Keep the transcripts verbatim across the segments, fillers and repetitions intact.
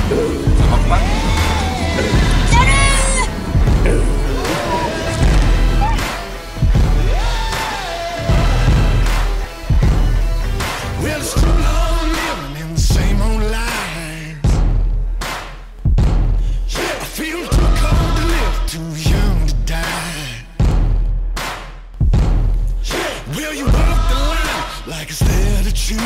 Ça marche pas? Like it's there to choose.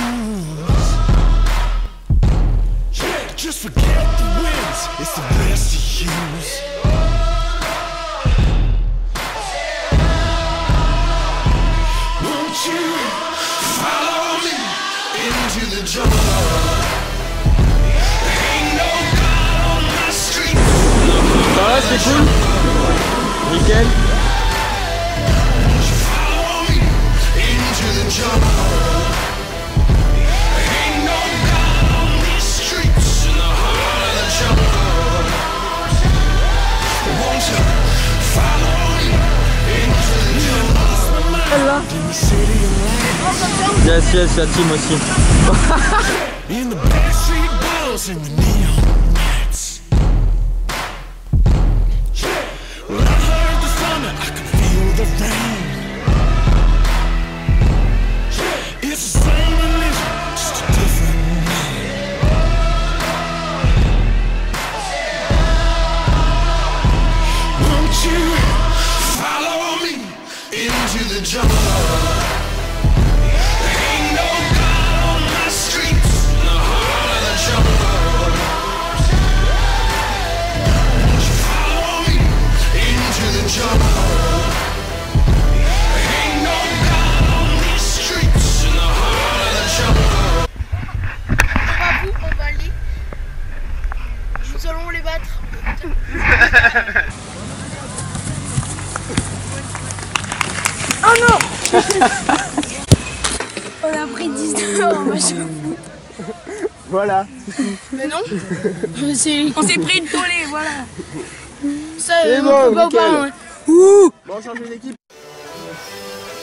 Just forget the wins, it's the best to use. Won't you follow me into the jungle? Ain't no God on my street. Ça va, c'est cool. Nickel. Follow me into the jungle. Yes, yes, la team aussi. In the backstreet balls and the neon lights. When I heard the thunder, I could feel the rain. It's the same religion, just a different name. Won't you follow me into the jungle? Nous allons les battre. Oh non. On a pris dix-neuf heures en machin. Voilà. Mais non. On s'est pris une tollée, voilà. Ça, C'est on bon, peut pas nickel. au parler. Ouh. Bon, on change d'équipe.